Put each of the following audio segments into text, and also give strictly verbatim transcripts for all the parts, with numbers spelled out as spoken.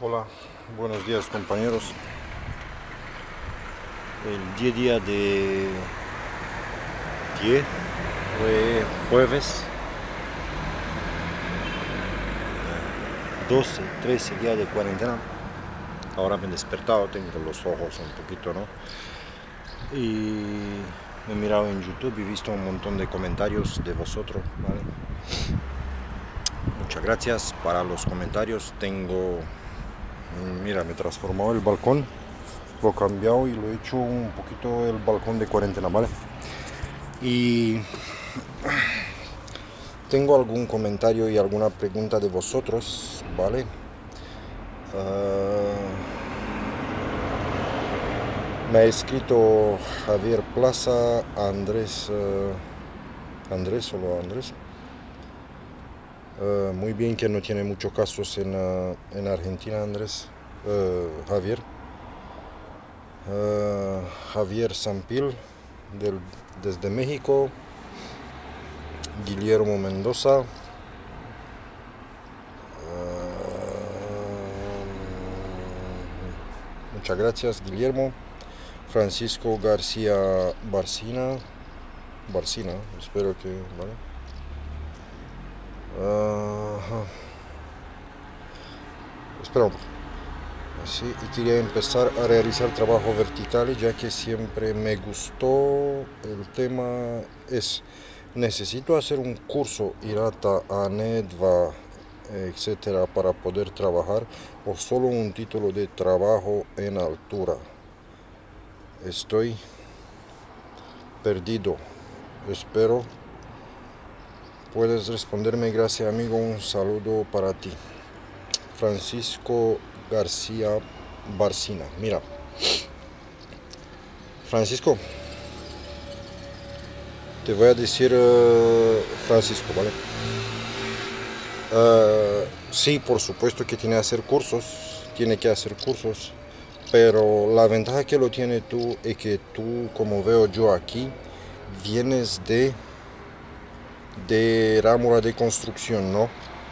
Hola, buenos días compañeros. El día día de diez fue jueves doce, trece días de cuarentena. Ahora me he despertado, tengo los ojos un poquito, ¿no? Y he mirado en YouTube y he visto un montón de comentarios de vosotros, ¿vale? Muchas gracias para los comentarios. Tengo, mira, me transformó el balcón, lo he cambiado y lo he hecho un poquito el balcón de cuarentena, ¿vale? Y tengo algún comentario y alguna pregunta de vosotros, ¿vale? Uh, me ha escrito Javier Plaza, Andrés, uh, Andrés, solo Andrés. Uh, muy bien que no tiene muchos casos en, uh, en Argentina, Andrés, uh, Javier. Uh, Javier Sampil, del, desde México. Guillermo Mendoza. Uh, muchas gracias, Guillermo. Francisco García Barcina. Barcina, espero que, ¿vale? Uh, espera un poco. Sí, y quería empezar a realizar trabajo vertical, ya que siempre me gustó. El tema es: necesito hacer un curso IRATA, ANEDVA, etcétera, para poder trabajar, o solo un título de trabajo en altura. Estoy perdido. Espero puedes responderme. Gracias, amigo. Un saludo para ti. Francisco García Barcina. Mira, Francisco, te voy a decir, uh, Francisco, ¿vale? Uh, sí, por supuesto que tiene que hacer cursos, tiene que hacer cursos, pero la ventaja que lo tiene tú es que tú, como veo yo aquí, vienes de, de rama de construcción, ¿no?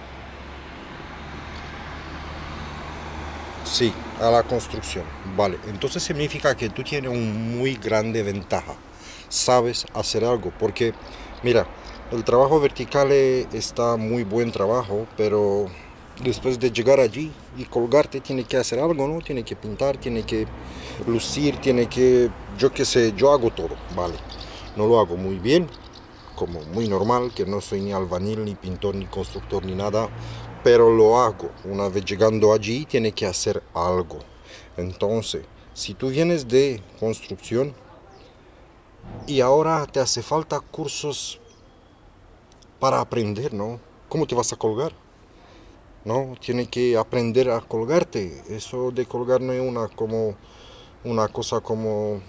Sí, a la construcción, vale. Entonces significa que tú tienes una muy grande ventaja. Sabes hacer algo, porque mira, el trabajo vertical está muy buen trabajo, pero después de llegar allí y colgarte tiene que hacer algo, ¿no? Tiene que pintar, tiene que lucir, tiene que, yo qué sé, yo hago todo, vale. No lo hago muy bien, como muy normal, que no soy ni albañil, ni pintor, ni constructor, ni nada, pero lo hago. Una vez llegando allí, tiene que hacer algo. Entonces, si tú vienes de construcción y ahora te hace falta cursos para aprender, ¿no? ¿Cómo te vas a colgar? No, tienes que aprender a colgarte. Eso de colgar no es una como una cosa como,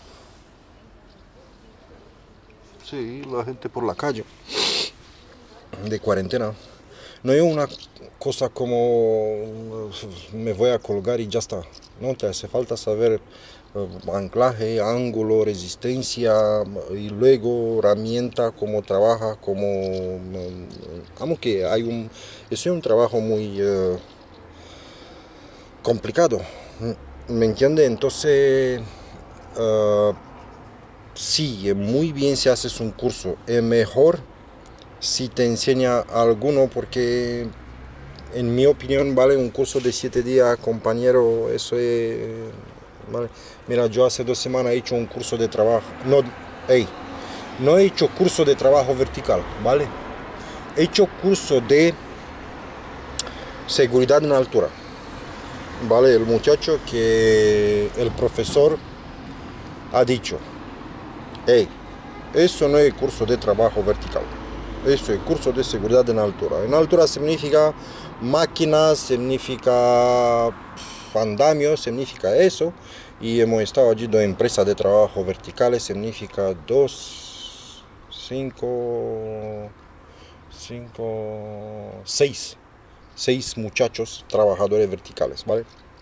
sí, la gente por la calle de cuarentena. No es una cosa como me voy a colgar y ya está. No, te hace falta saber uh, anclaje, ángulo, resistencia y luego herramienta, cómo trabaja, cómo... Um, vamos que hay un... Eso es un trabajo muy uh, complicado. ¿Me entiende? Entonces... Uh, sí, muy bien si haces un curso. Es mejor si te enseña alguno, porque en mi opinión, vale, un curso de siete días, compañero, eso es, vale. Mira, yo hace dos semanas he hecho un curso de trabajo, no, hey, no he hecho curso de trabajo vertical, vale, he hecho curso de seguridad en altura, vale. El muchacho que el profesor ha dicho, hey, eso no es curso de trabajo vertical. Eso es curso de seguridad en altura. En altura significa máquinas, significa andamio, significa eso. Y hemos estado allí dos empresas de trabajo verticales, significa dos, cinco, cinco, seis, seis muchachos trabajadores verticales, ¿vale?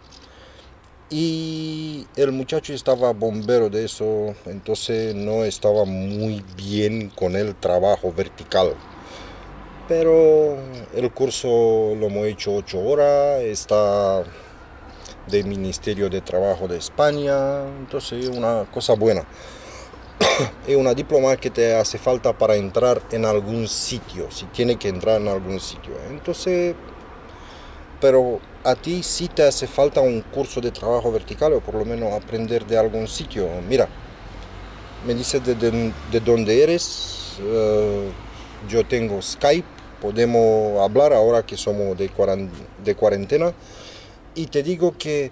Y el muchacho estaba bombero de eso, entonces no estaba muy bien con el trabajo vertical. pero el curso lo hemos hecho ocho horas, está del Ministerio de Trabajo de España, entonces es una cosa buena. Es una diploma que te hace falta para entrar en algún sitio, si tiene que entrar en algún sitio. Entonces, pero a ti sí te hace falta un curso de trabajo vertical o por lo menos aprender de algún sitio. Mira, me dices de, de, de dónde eres, uh, yo tengo Skype, podemos hablar ahora que somos de, de cuarentena y te digo que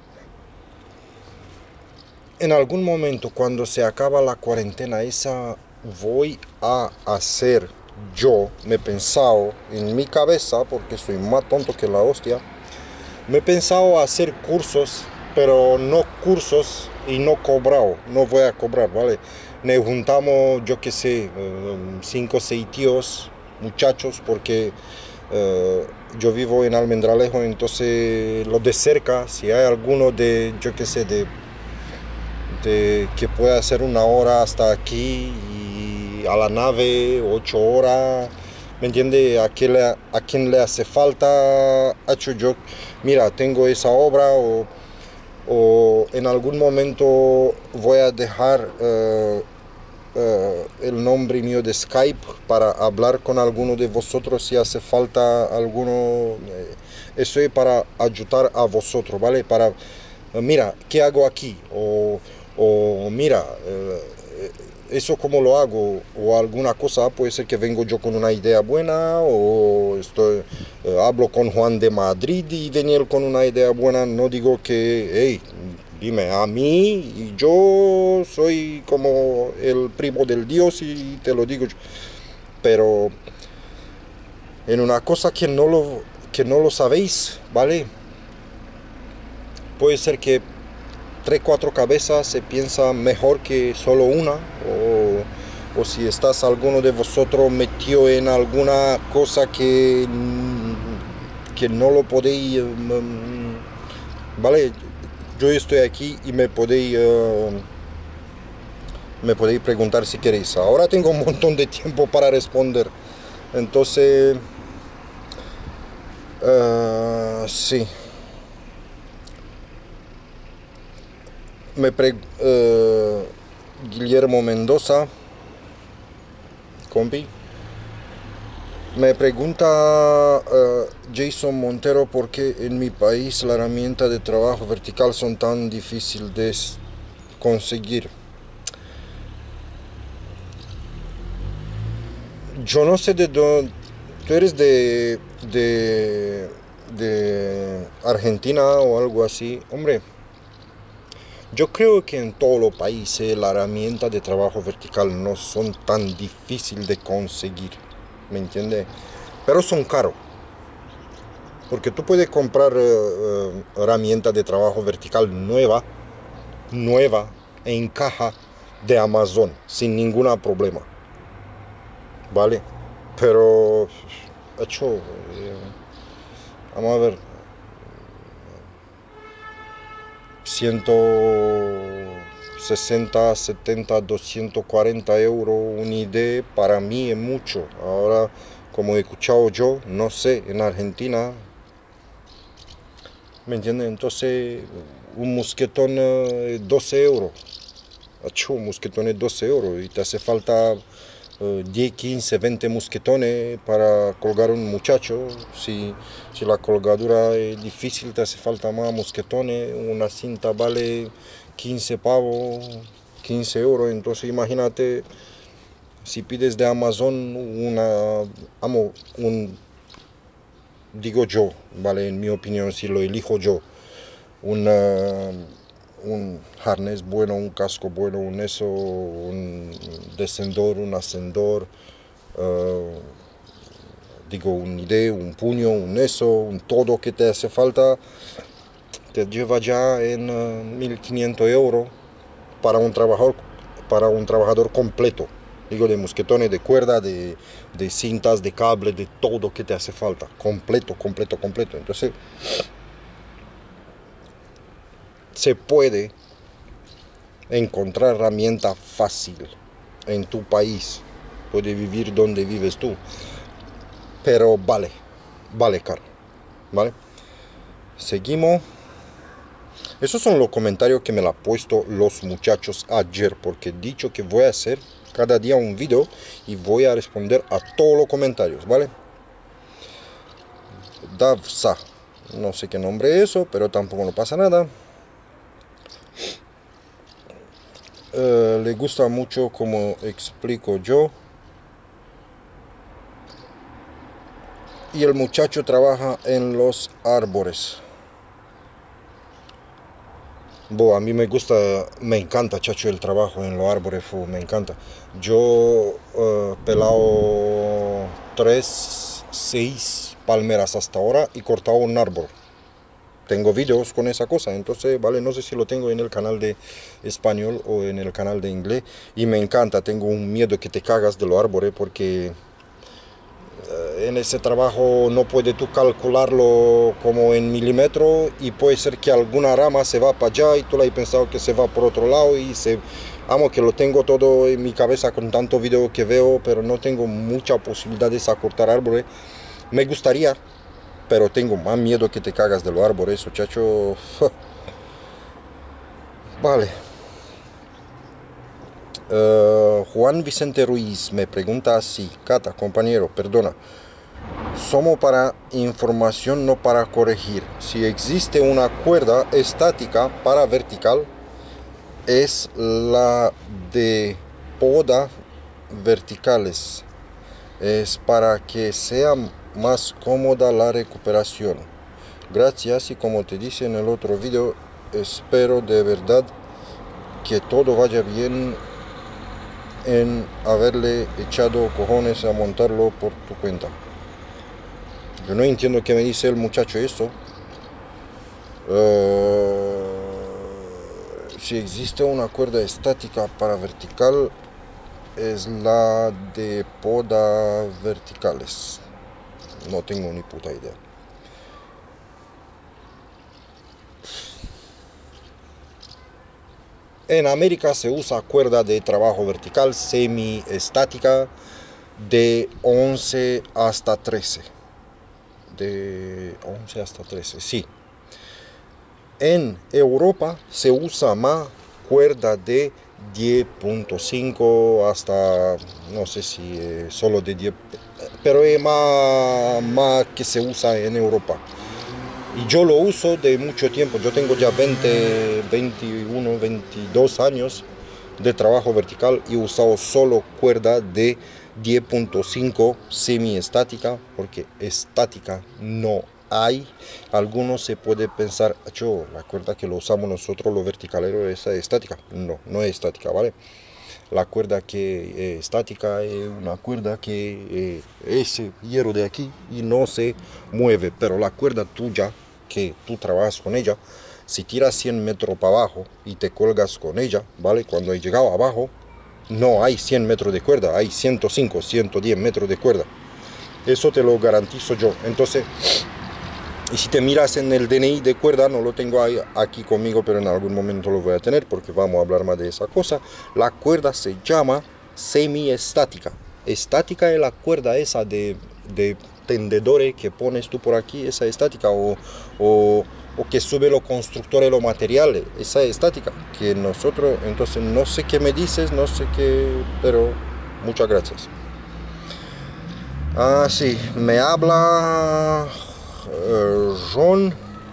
en algún momento cuando se acaba la cuarentena esa voy a hacer, yo me he pensado en mi cabeza, porque soy más tonto que la hostia, me he pensado hacer cursos, pero no cursos y no cobrado, no voy a cobrar, ¿vale? Nos juntamos, yo qué sé, cinco o seis tíos, muchachos, porque uh, yo vivo en Almendralejo, entonces los de cerca, si hay alguno de, yo qué sé, de De que pueda hacer una hora hasta aquí y a la nave ocho horas, ¿me entiende? ¿A quién le, a quién le hace falta? Hecho yo, mira, tengo esa obra o, o en algún momento voy a dejar uh, uh, el nombre mío de Skype para hablar con alguno de vosotros si hace falta alguno. Eh, eso es para ayudar a vosotros, ¿vale? Para, uh, mira, ¿qué hago aquí? O O mira, eh, eso como lo hago, o alguna cosa, puede ser que vengo yo con una idea buena, o estoy, eh, hablo con Juan de Madrid y venir con una idea buena, no digo que, hey, dime a mí, y yo soy como el primo del Dios y te lo digo, pero en una cosa que no lo, que no lo sabéis, ¿vale? Puede ser que tres, cuatro cabezas se piensa mejor que solo una, o, o si estás alguno de vosotros metido en alguna cosa que, que no lo podéis, vale, yo estoy aquí y me podéis, uh, me podéis preguntar si queréis. Ahora tengo un montón de tiempo para responder, entonces, uh, sí. Me pre, uh, Guillermo Mendoza, compi, me pregunta uh, Jason Montero por qué en mi país la herramienta de trabajo vertical son tan difíciles de conseguir. Yo no sé de dónde, tú eres de, de, de Argentina o algo así, hombre. Yo creo que en todos los países la herramienta de trabajo vertical no son tan difíciles de conseguir, ¿me entiendes? Pero son caros, porque tú puedes comprar uh, herramienta de trabajo vertical nueva, nueva, en caja de Amazon, sin ningún problema, ¿vale? Pero, hecho, eh, vamos a ver, ciento sesenta, setenta, doscientos cuarenta euros una idea para mí es mucho. Ahora, como he escuchado yo, no sé, en Argentina, ¿me entiendes? Entonces, un mosquetón es doce euros. Achú, un mosquetón es doce euros y te hace falta uh, diez, quince, veinte mosquetones para colgar un muchacho. Si, si la colgadura es difícil, te hace falta más mosquetones. Una cinta vale quince pavos, quince euros. Entonces imagínate, si pides de Amazon una, amo, un, digo yo, vale, en mi opinión, si lo elijo yo, una, un harnés bueno, un casco bueno, un eso, un descendor, un ascendor, uh, digo un idea, un puño, un eso, un todo que te hace falta, te lleva ya en uh, mil quinientos euros para un trabajador, para un trabajador completo. Digo, de mosquetones, de cuerda, de, de cintas, de cable, de todo que te hace falta. Completo, completo, completo. Entonces, se puede encontrar herramienta fácil en tu país. Puedes vivir donde vives tú. pero vale, vale caro, ¿vale? Seguimos. Esos son los comentarios que me la han puesto los muchachos ayer, porque he dicho que voy a hacer cada día un video y voy a responder a todos los comentarios, ¿vale? Davsa, no sé qué nombre es eso, pero tampoco no pasa nada. Uh, le gusta mucho como explico yo. Y el muchacho trabaja en los árboles. Bo, a mí me gusta, me encanta, chacho, el trabajo en los árboles, fu, me encanta. Yo uh, pelado tres, seis palmeras hasta ahora y cortado un árbol. Tengo videos con esa cosa, entonces, vale, no sé si lo tengo en el canal de español o en el canal de inglés. Y me encanta, tengo un miedo que te cagas de los árboles porque en ese trabajo no puedes tú calcularlo como en milímetros y puede ser que alguna rama se va para allá y tú le has pensado que se va por otro lado y se... Amo que lo tengo todo en mi cabeza con tanto video que veo, pero no tengo mucha posibilidad de cortar árboles. Me gustaría, pero tengo más miedo que te cagas de los árboles, muchacho. Vale. Uh, Juan Vicente Ruiz me pregunta así: Cata, compañero, perdona, somos para información, no para corregir. Si existe una cuerda estática para vertical, es la de poda verticales. Es para que sea más cómoda la recuperación. Gracias, y como te dije en el otro video, espero de verdad que todo vaya bien en haberle echado cojones a montarlo por tu cuenta. Yo no entiendo qué me dice el muchacho esto. Uh, si existe una cuerda estática para vertical, es la de poda verticales. No tengo ni puta idea. En América se usa cuerda de trabajo vertical semi-estática de once hasta trece. De once hasta trece, sí. En Europa se usa más cuerda de diez punto cinco hasta, no sé si eh, solo de diez, pero es más, más que se usa en Europa. Y yo lo uso de mucho tiempo. Yo tengo ya veinte, veintiuno, veintidós años de trabajo vertical y he usado solo cuerda de diez punto cinco semi-estática, porque estática no hay. Algunos se puede pensar, yo, la cuerda que lo usamos nosotros los verticaleros es estática. No, no es estática, ¿vale? La cuerda que es estática es una cuerda que eh, ese hierro de aquí y no se mueve, pero la cuerda tuya que tú trabajas con ella, si tiras cien metros para abajo y te cuelgas con ella, ¿vale? Cuando he llegado abajo, no hay cien metros de cuerda, hay ciento cinco, ciento diez metros de cuerda. Eso te lo garantizo yo. Entonces, y si te miras en el D N I de cuerda, no lo tengo ahí, aquí conmigo, pero en algún momento lo voy a tener porque vamos a hablar más de esa cosa. La cuerda se llama semi-estática. Estática es la cuerda esa de, de tendedores que pones tú por aquí, esa estática, o, o, o que sube los constructores los materiales, esa estática, que nosotros, entonces no sé qué me dices, no sé qué, pero muchas gracias. Ah, sí, me habla uh, Ron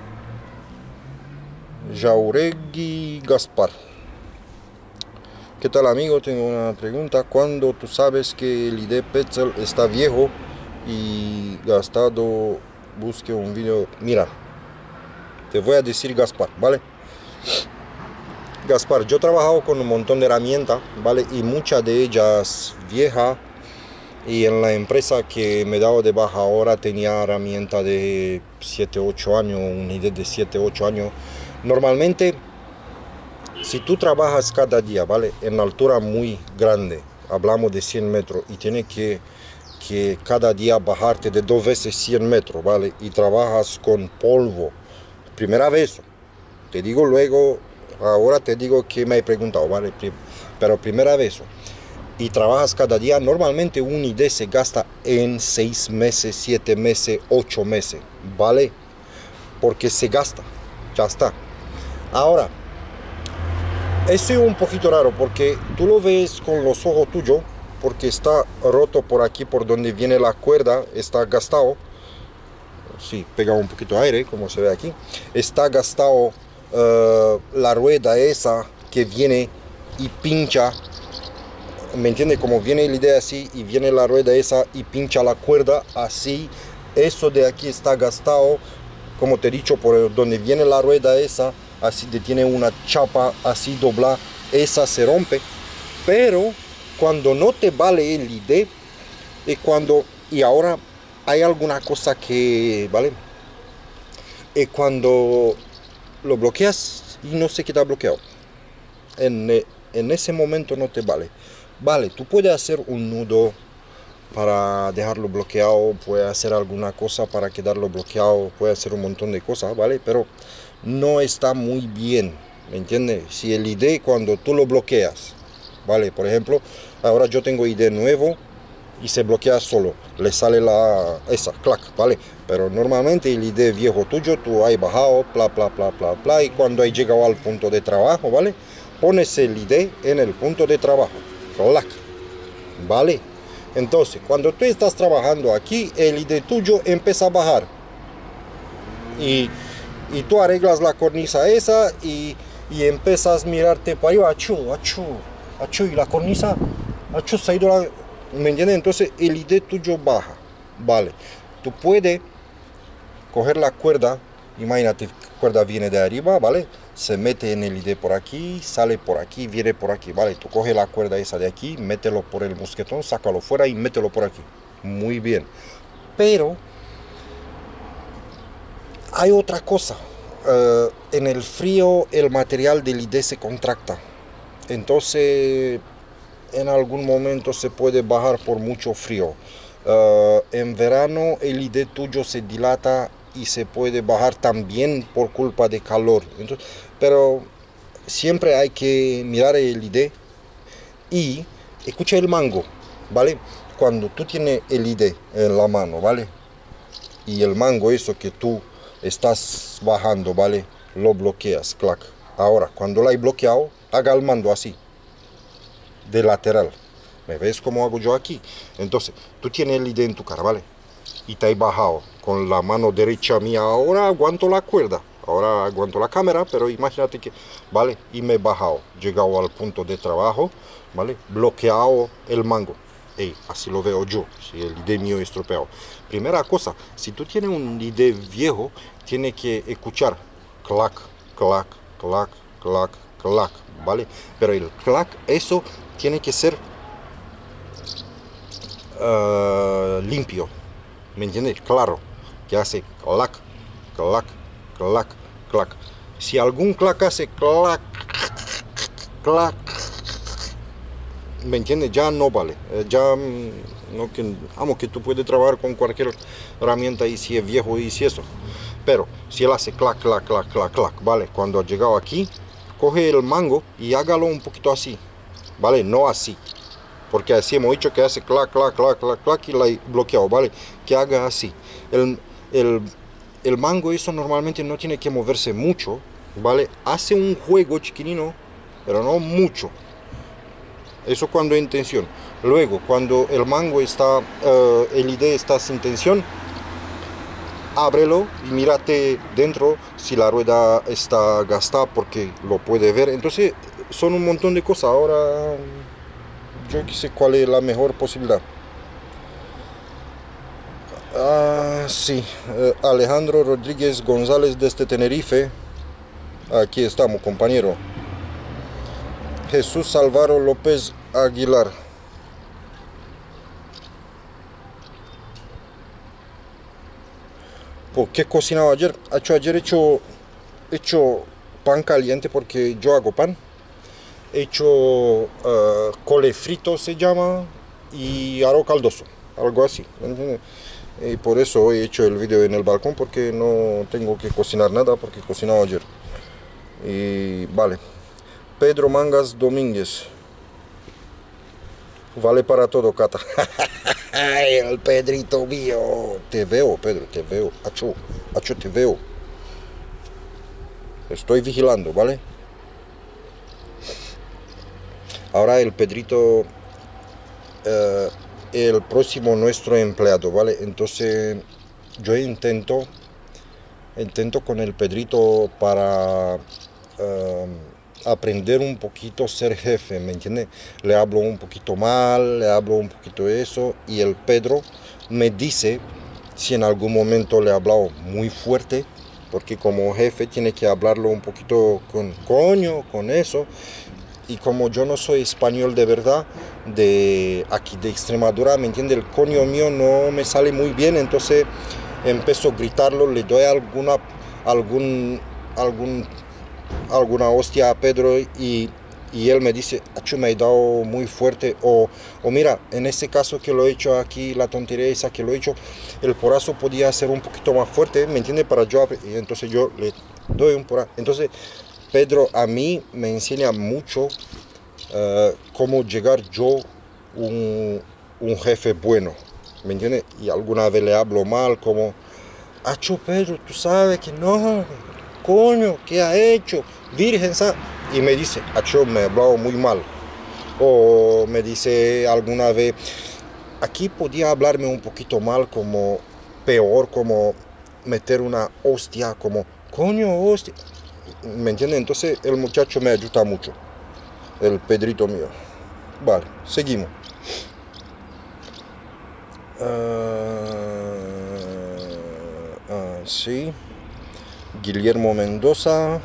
Jauregui Gaspar. ¿Qué tal, amigo? Tengo una pregunta. ¿Cuándo tú sabes que el I D Petzl está viejo y gastado? Busque un video. Mira, te voy a decir, Gaspar, ¿vale? Gaspar, yo he trabajado con un montón de herramientas, ¿vale? Y muchas de ellas viejas. Y en la empresa que me he dado de baja ahora tenía herramienta de siete, ocho años, un I D de siete, ocho años. Normalmente, si tú trabajas cada día, ¿vale? En altura muy grande, hablamos de cien metros, y tienes que, que cada día bajarte de dos veces cien metros, ¿vale? Y trabajas con polvo. Primera vez, te digo luego, ahora te digo que me he preguntado, ¿vale? Pero primera vez, y trabajas cada día, normalmente un I D se gasta en seis meses, siete meses, ocho meses, ¿vale? Porque se gasta, ya está. Ahora, eso es un poquito raro porque tú lo ves con los ojos tuyos, porque está roto por aquí, por donde viene la cuerda, está gastado. Sí, pega un poquito de aire, como se ve aquí. Está gastado uh, la rueda esa que viene y pincha. ¿Me entiende? Como viene la idea así y viene la rueda esa y pincha la cuerda así. Eso de aquí está gastado, como te he dicho, por donde viene la rueda esa, así de tiene una chapa así doblada, esa se rompe. Pero cuando no te vale el I D, y cuando, y ahora hay alguna cosa que, ¿vale? Y cuando lo bloqueas y no se queda bloqueado, en, en ese momento no te vale. Vale, tú puedes hacer un nudo para dejarlo bloqueado, puedes hacer alguna cosa para quedarlo bloqueado, puedes hacer un montón de cosas, ¿vale? Pero no está muy bien, ¿me entiendes? Si el I D cuando tú lo bloqueas, ¿vale? Por ejemplo, ahora yo tengo I D nuevo y se bloquea solo, le sale la esa clac, ¿vale? Pero normalmente el I D viejo tuyo tú has bajado, bla bla bla bla bla, y cuando has llegado al punto de trabajo, ¿vale? Pones el I D en el punto de trabajo, clac, ¿vale? Entonces cuando tú estás trabajando aquí, el I D tuyo empieza a bajar y, y tú arreglas la cornisa esa y, y empiezas a mirarte para arriba, achú, achú, achú, y la cornisa, achú, se ha ido la... ¿Me entiendes? Entonces el I D tuyo baja, vale. Tú puedes coger la cuerda, imagínate, la cuerda viene de arriba, ¿vale? Se mete en el I D por aquí, sale por aquí, viene por aquí, ¿vale? Tú coges la cuerda esa de aquí, mételo por el mosquetón, sácalo fuera y mételo por aquí. Muy bien. Pero hay otra cosa. Uh, en el frío el material del I D se contracta. Entonces en algún momento se puede bajar por mucho frío. Uh, en verano el I D tuyo se dilata y se puede bajar también por culpa de calor. Entonces, pero siempre hay que mirar el I D y escucha el mango, ¿vale? Cuando tú tienes el I D en la mano, ¿vale? Y el mango, eso que tú estás bajando, ¿vale? Lo bloqueas, clac. Ahora, cuando lo hay bloqueado, haga el mando así, de lateral. ¿Me ves cómo hago yo aquí? Entonces, tú tienes el I D en tu cara, ¿vale? Y te has bajado con la mano derecha mía. Ahora aguanto la cuerda, ahora aguanto la cámara, pero imagínate que, ¿vale? Y me he bajado, llegado al punto de trabajo, ¿vale? Bloqueado el mango. Ey, así lo veo yo, si el I D mío es estropeado. Primera cosa, si tú tienes un I D viejo, tienes que escuchar clac, clac, clac, clac, clac, ¿vale? Pero el clac, eso tiene que ser uh, limpio, ¿me entiendes? Claro, que hace clac, clac, clac, clac. Si algún clac hace clac, clac, ¿me entiendes? Ya no vale. Ya no, que, vamos, que tú puedes trabajar con cualquier herramienta y si es viejo y si eso. Pero si él hace clac, clac, clac, clac, clac, ¿vale? Cuando ha llegado aquí, coge el mango y hágalo un poquito así, ¿vale? No así. Porque así hemos dicho que hace clac, clac, clac, clac, clac y la he bloqueado, ¿vale? Que haga así. El, el, el mango, eso normalmente no tiene que moverse mucho, ¿vale? Hace un juego chiquitino, pero no mucho. Eso cuando hay tensión. Luego, cuando el mango está, uh, el I D está sin tensión, ábrelo y mírate dentro si la rueda está gastada, porque lo puede ver. Entonces, son un montón de cosas. Ahora, yo qué sé cuál es la mejor posibilidad. Ah, sí, uh, Alejandro Rodríguez González desde Tenerife. Aquí estamos, compañero. Jesús Álvaro López Aguilar. ¿Por qué cocinaba ayer? Hecho, ayer he hecho, he hecho pan caliente porque yo hago pan. He hecho uh, cole frito se llama y arroz caldoso, algo así. ¿Entiendes? Y por eso he hecho el vídeo en el balcón porque no tengo que cocinar nada porque he cocinado ayer. Y vale. Pedro Mangas Domínguez. Vale para todo, Cata. El Pedrito mío. Te veo, Pedro, te veo. Acho, acho, te veo. Estoy vigilando, ¿vale? Ahora el Pedrito, uh, el próximo nuestro empleado, ¿vale? Entonces yo intento, intento con el Pedrito para uh, aprender un poquito ser jefe, ¿me entiendes? Le hablo un poquito mal, le hablo un poquito eso, y el Pedro me dice si en algún momento le he hablado muy fuerte, porque como jefe tiene que hablarlo un poquito con coño, con eso. Y como yo no soy español de verdad, de aquí de Extremadura, ¿me entiende? El coño mío no me sale muy bien, entonces empiezo a gritarlo, le doy alguna, algún, algún, alguna hostia a Pedro y, y él me dice, acho, me he dado muy fuerte, o, o mira, en este caso que lo he hecho aquí, la tontería esa que lo he hecho, el porazo podía ser un poquito más fuerte, ¿me entiende? Para yo, y entonces yo le doy un porazo. Entonces Pedro a mí me enseña mucho uh, cómo llegar yo un, un jefe bueno, ¿me entiendes? Y alguna vez le hablo mal, como, acho, Pedro, tú sabes que no, coño, ¿qué ha hecho? Virgen, ¿sabes? Y me dice, acho, me ha hablado muy mal. O me dice alguna vez, aquí podía hablarme un poquito mal, como peor, como meter una hostia, como, coño, hostia. ¿Me entiende? Entonces el muchacho me ayuda mucho, el Pedrito mío. Vale, seguimos. Uh, uh, sí. Guillermo Mendoza.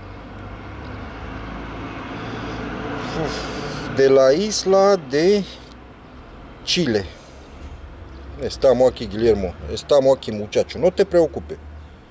Uf, de la isla de Chile. Estamos aquí, Guillermo. Estamos aquí, muchacho. No te preocupes.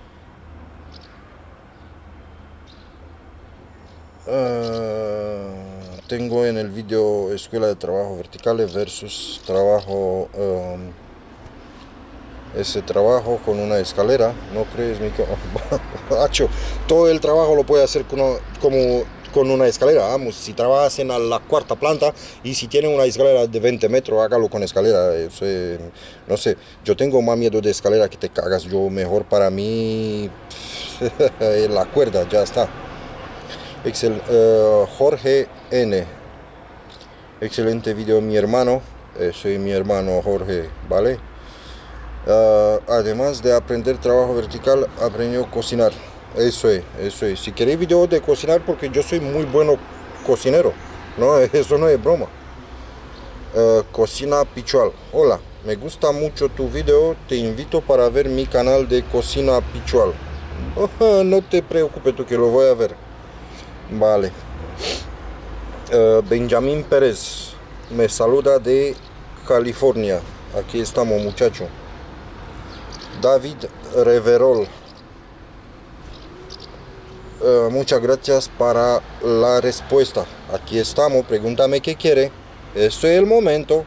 Uh, tengo en el vídeo escuela de trabajo verticales versus trabajo um, ese trabajo con una escalera. ¿No crees, Mico? Todo el trabajo lo puede hacer con, como con una escalera. Vamos, si trabajas en la cuarta planta y si tiene una escalera de veinte metros, hágalo con escalera. Eso, no sé, yo tengo más miedo de escalera que te cagas. Yo mejor para mí la cuerda, ya está. Excel, uh, Jorge N. Excelente video, mi hermano. Eh, soy mi hermano Jorge, ¿vale? Uh, además de aprender trabajo vertical, aprendió a cocinar. Eso es, eso es. Si queréis video de cocinar, porque yo soy muy bueno cocinero, no, eso no es broma. Uh, cocina Pichual. Hola, me gusta mucho tu video. Te invito para ver mi canal de Cocina Pichual. Oh, no te preocupes tú, que lo voy a ver. Vale. uh, Benjamín Pérez me saluda de California. Aquí estamos, muchacho. David Reverol, uh, muchas gracias para la respuesta. Aquí estamos, pregúntame qué quiere. Este es el momento.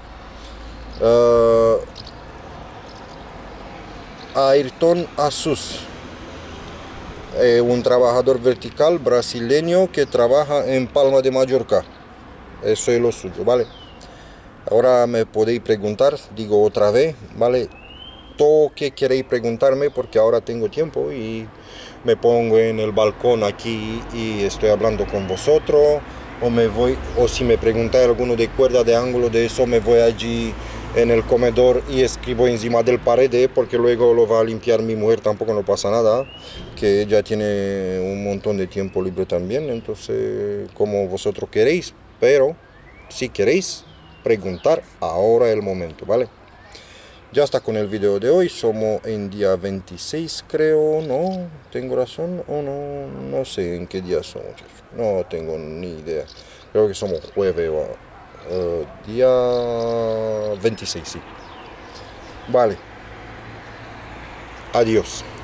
uh, Ayrton Asus, Eh, un trabajador vertical brasileño que trabaja en Palma de Mallorca. Eso es lo suyo, ¿vale? Ahora me podéis preguntar, digo otra vez, ¿vale? Todo que queréis preguntarme, porque ahora tengo tiempo y me pongo en el balcón aquí y estoy hablando con vosotros, o me voy, o si me preguntáis alguno de cuerda, de ángulo, de eso, me voy allí en el comedor y escribo encima del pared, porque luego lo va a limpiar mi mujer, tampoco no pasa nada, que ella tiene un montón de tiempo libre también. Entonces, como vosotros queréis, pero si queréis preguntar, ahora es el momento, ¿vale? Ya está con el video de hoy. Somos en día veintiséis, creo, ¿no? ¿Tengo razón o no? No sé en qué día somos, muchachos. No tengo ni idea. Creo que somos jueves o Uh, día veintiséis, sí. Vale. Adiós.